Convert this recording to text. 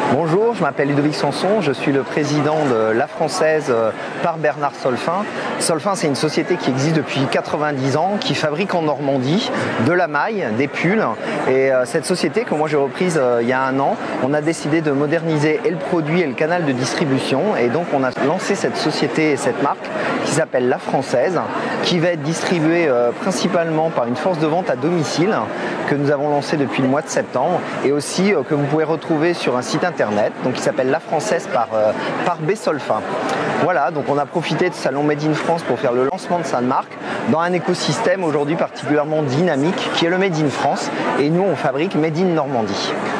Bonjour, je m'appelle Ludovic Sanson, je suis le président de La Française par Bernard Solfin. Solfin, c'est une société qui existe depuis 90 ans, qui fabrique en Normandie de la maille, des pulls. Et cette société que moi j'ai reprise il y a un an, on a décidé de moderniser et le produit et le canal de distribution. Et donc on a lancé cette société et cette marque qui s'appelle La Française, qui va être distribuée principalement par une force de vente à domicile que nous avons lancé depuis le mois de septembre et aussi que vous pouvez retrouver sur un site internet donc qui s'appelle La Française par B. Solfin. Voilà, donc on a profité de Salon Made in France pour faire le lancement de sa marque dans un écosystème aujourd'hui particulièrement dynamique qui est le Made in France et nous on fabrique Made in Normandie.